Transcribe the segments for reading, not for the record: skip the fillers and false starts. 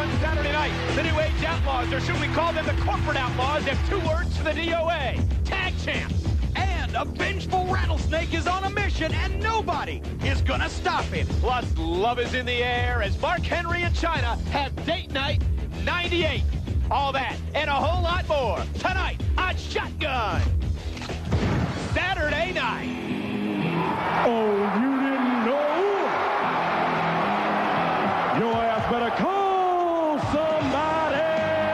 Shotgun Saturday night. The New Age Outlaws, or should we call them the Corporate Outlaws, have 2 words for the DOA. Tag champs. And a vengeful rattlesnake is on a mission, and nobody is gonna stop him. Plus, love is in the air as Mark Henry and China have date night 98. All that and a whole lot more tonight on Shotgun Saturday night. Oh, you didn't know? Your ass better call somebody.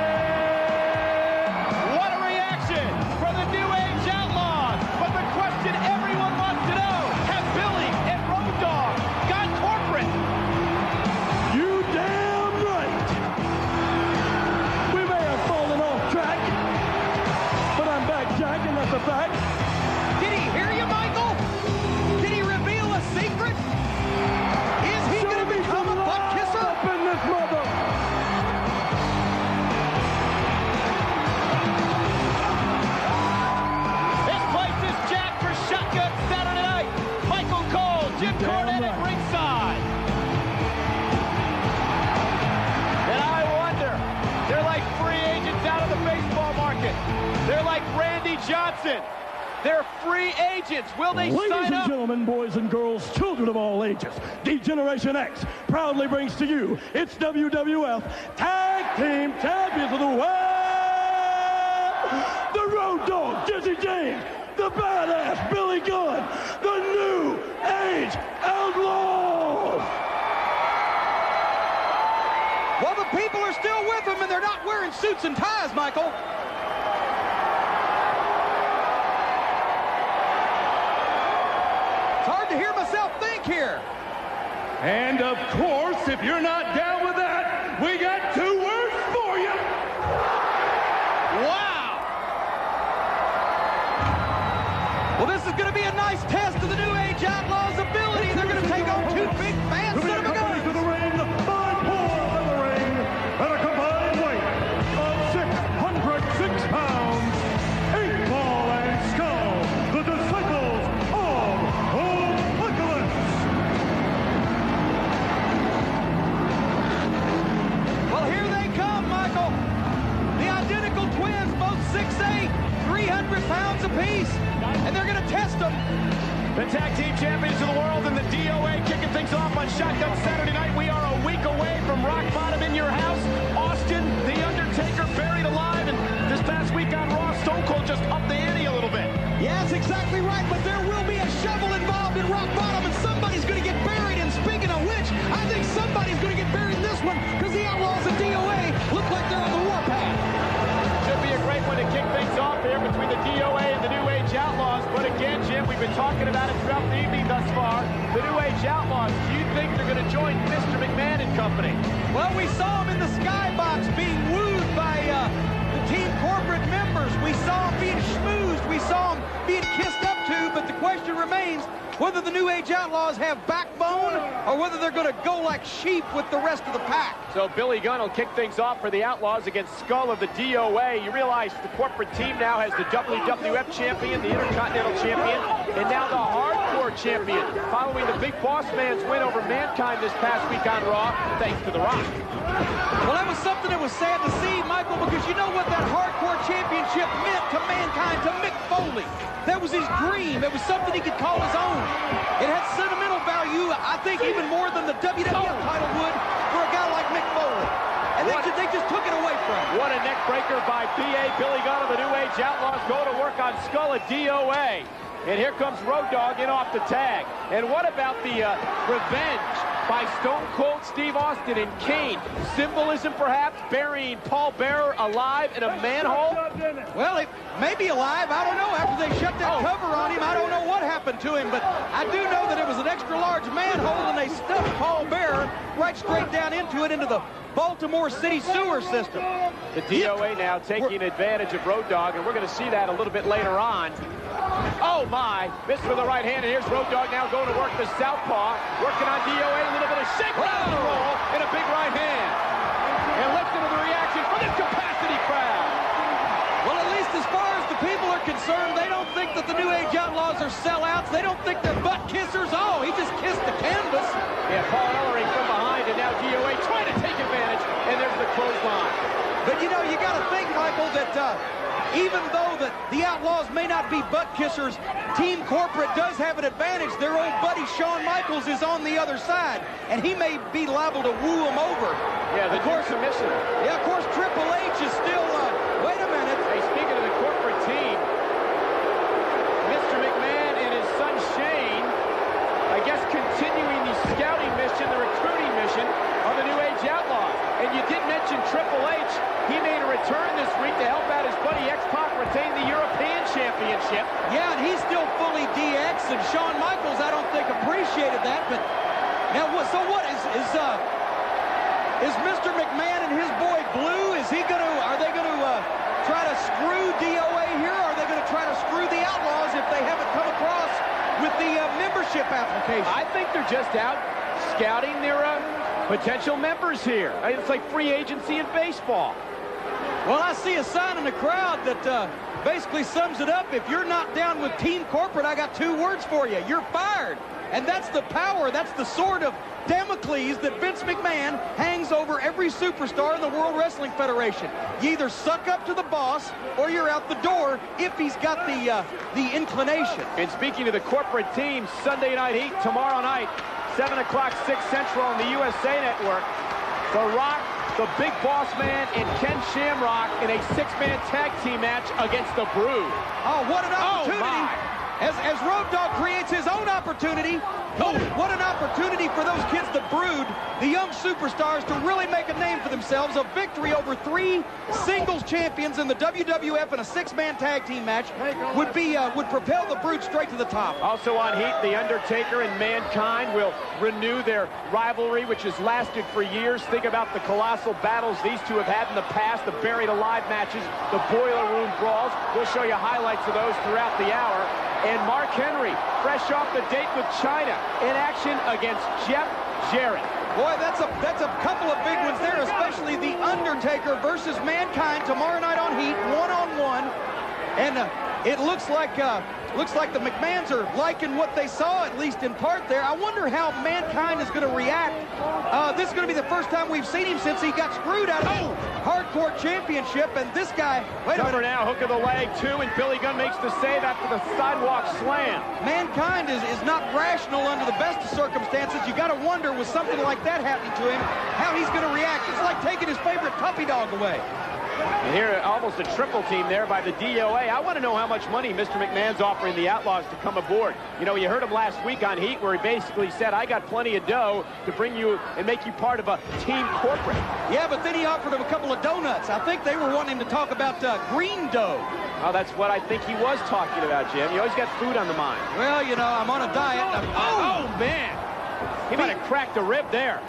What a reaction from the New Age Outlaws. But the question everyone wants to know, have Billy and Road Dogg gone corporate? You damn right. We may have fallen off track, but I'm back, Jack, and that's a fact. Did he hear you, Michael? Did he reveal a secret? Is he going to become a butt kisser? Up in this mother. This place is jacked for Shotgun Saturday night. Michael Cole, Jim Cornette at ringside. And I wonder, they're like free agents out of the baseball market. They're like Randy Johnson. They're free agents. Will they Ladies sign and up? gentlemen, boys and girls, children of all ages, D-Generation X proudly brings to you its WWF Tag Team Champions of the World, the Road Dogg, Jesse James, the badass Billy Gunn, the New Age Outlaws. Well, the people are still with him, and they're not wearing suits and ties, Michael. It's hard to hear myself think here. And of course, if you're not down with that, we got 2 words for you. Wow! Well, this is going to be a nice test of the New Age Outlaws' ability. They're going to take on 2 big fans son of a gun. To the ring, by Paul of the ring, at a combined weight of 606 pounds, 8 Ball and Skull, the disciples of Apocalypse. Well, here they come, Michael. The identical twins, both 6'8", 300 pounds apiece, and they're going to test them. The Tag Team Champions of the World and the DOA kicking things off on Shotgun Saturday night. We are a week away from rock bottom in your house. Austin, The Undertaker, buried alive, and this past week on Raw, Stone Cold just upped the ante a little bit. Yeah, that's exactly right, but there will be a shovel involved in rock bottom, and somebody's going to get buried. And speaking of which, I think somebody's going to get buried in this one, because the Outlaws and DOA look like they're on the warpath. Should be a great one to kick things off here between the DOA and the New Age Outlaws. But again, Jim, we've been talking about it throughout the evening thus far. The New Age Outlaws, do you think they're going to join Mr. McMahon and company? Well, we saw him in the skybox being wooed by the team corporate members. We saw him being schmoozed. We saw him being kissed up to, but the question remains whether the New Age Outlaws have backbone or whether they're going to go like sheep with the rest of the pack. So Billy Gunn will kick things off for the Outlaws against Skull of the DOA. You realize the corporate team now has the WWF champion, the Intercontinental champion, and now the Hardcore champion, following the Big Boss Man's win over Mankind this past week on Raw, thanks to The Rock. Well, that was something that was sad to see, Michael, because you know what that Hardcore championship meant to Mankind, to Mick Foley. That was his dream. It was something he could call his own. It had sentimental value, I think, even more than the WWF title would for a guy like Mick Foley. And they just took it away from him. What a neck breaker by B.A. Billy Gunn of the New Age Outlaws. Go to work on Skull at DOA. And here comes Road Dogg in off the tag. And what about the revenge by Stone Cold Steve Austin and Kane? Symbolism, perhaps, burying Paul Bearer alive in a manhole? Well, it may be alive. I don't know. After they shut that cover on him, I don't know what happened to him. But I do know that it was an extra-large manhole, and they stuffed Paul Bearer right straight down into it, into the Baltimore City sewer system. The DOA now taking advantage of Road Dogg, and we're going to see that a little bit later on. Oh, my. Missed with the right hand, and here's Road Dogg now going to work the southpaw. Working on DOA, a little bit of shake down the roll, and a big right hand. And listen to the reaction from this capacity crowd. Well, at least as far as the people are concerned, they don't think that the New Age Outlaws are sellouts. They don't think they're butt kissers. Oh, he just kissed the canvas. Yeah, Paul Ellering from behind, and now DOA trying to take advantage. And there's the got to think, Michael, that even though the Outlaws may not be butt kissers, Team Corporate does have an advantage. Their old buddy Shawn Michaels is on the other side, and he may be liable to woo them over. Yeah, of course, commissioner. Yeah, of course, Triple H is still. Wait a minute. Hey, speaking of the corporate team, Mr. McMahon and his son Shane, I guess, continuing the scouting mission, the recruiting mission of the New Age Outlaws. And you did mention Triple H. He made a return this week to help out his buddy X-Pac retain the European Championship. Yeah, and he's still fully DX, and Shawn Michaels, I don't think, appreciated that. But now, so what is Mr. McMahon and his boy Blue? Are they going to try to screw DOA here? Or are they going to try to screw the Outlaws if they haven't come across with the membership application? I think they're just out scouting their potential members here. It's like free agency in baseball. Well, I see a sign in the crowd that basically sums it up. If you're not down with Team Corporate, I got two words for you. You're fired. And that's the power, that's the sword of Damocles that Vince McMahon hangs over every superstar in the World Wrestling Federation. You either suck up to the boss or you're out the door if he's got the inclination. And speaking of the corporate team, Sunday Night Heat tomorrow night, 7 o'clock, 6 Central on the USA Network. The Rock, the Big Boss Man, and Ken Shamrock in a 6-man tag team match against the Brood. Oh, what an opportunity. Oh, my. As Road Dogg creates his own opportunity, what an opportunity for those kids, the Brood, the young superstars, to really make a name for themselves. A victory over 3 singles champions in the WWF in a 6-man tag team match would propel the Brood straight to the top. Also on Heat, The Undertaker and Mankind will renew their rivalry, which has lasted for years. Think about the colossal battles these two have had in the past, the buried alive matches, the boiler room brawls. We'll show you highlights of those throughout the hour. And Mark Henry, fresh off the date with China, in action against Jeff Jarrett. Boy, that's a couple of big ones there, especially The Undertaker versus Mankind tomorrow night on Heat, one-on-one. And it looks like the McMahons are liking what they saw, at least in part there. I wonder how Mankind is going to react. This is going to be the first time we've seen him since he got screwed out of the Hardcore Championship. And this guy, wait a minute. Now, hook of the leg, 2, and Billy Gunn makes the save after the sidewalk slam. Mankind is not rational under the best of circumstances. You got to wonder, with something like that happening to him, how he's going to react. It's like taking his favorite puppy dog away. And here, almost a triple team there by the DOA. I want to know how much money Mr. McMahon's offering the Outlaws to come aboard. You know, you heard him last week on Heat where he basically said, I got plenty of dough to bring you and make you part of a team corporate. Yeah, but then he offered him a couple of donuts. I think they were wanting him to talk about green dough. Oh, that's what I think he was talking about, Jim. You always got food on the mind. Well, you know, I'm on a diet. Oh, man. He might have cracked a rib there.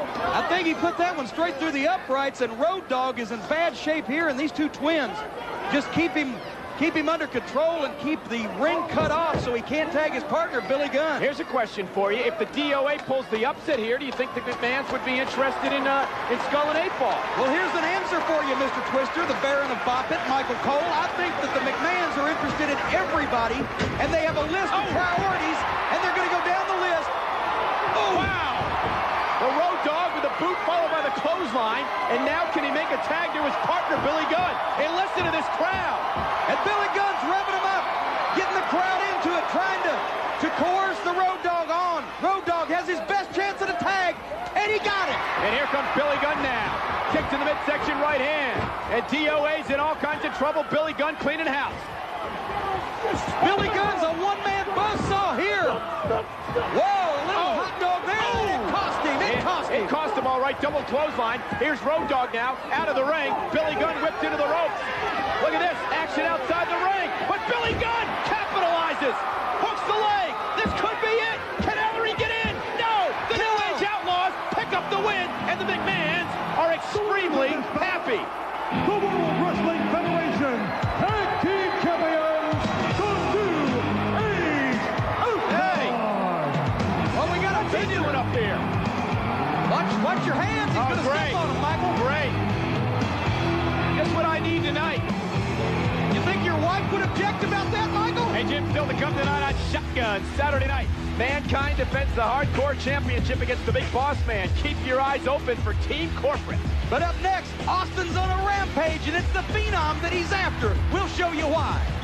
I think he put that one straight through the uprights, and Road Dogg is in bad shape here, and these two twins just keep him under control and keep the ring cut off so he can't tag his partner, Billy Gunn. Here's a question for you. If the DOA pulls the upset here, do you think the McMahons would be interested in Skull and 8-Ball? Well, here's an answer for you, Mr. Twister, the Baron of Bop It, Michael Cole. I think that the McMahons are interested in everybody, and they have a list of priorities, and they're going to go down the list. Oh, wow! The Road Dogg with a boot followed by the clothesline, and now can he make a tag to his partner, Billy Gunn? And listen to this crowd. And Billy Gunn's revving him up, getting the crowd into it, trying to coerce the Road Dogg on. Road Dogg has his best chance at a tag, and he got it. And here comes Billy Gunn now. Kick to the midsection right hand. And DOA's in all kinds of trouble. Billy Gunn cleaning house. Billy Gunn's a one-man buzzsaw here. Whoa, a little hot dog there. It cost him. It cost him all right. Double clothesline. Here's Road Dogg now out of the ring. Billy Gunn whipped into the ropes. Look at this. Action outside the ring. But Billy Gunn capitalizes. Hooks the leg. This could be it. Can Ellery get in? No. The New Age Outlaws pick up the win. And the McMahons are extremely happy. The World Wrestling Federation Tag Team Champions, the New Age Outlaws. Hey. Well, we got a video up here. Watch your hands. He's going to step on him, Michael. Great. Just what I need tonight. You think your wife would object about that, Michael? Hey, Jim, still to come tonight on Shotgun Saturday night. Mankind defends the Hardcore Championship against the Big Boss Man. Keep your eyes open for Team Corporate. But up next, Austin's on a rampage, and it's the Phenom that he's after. We'll show you why.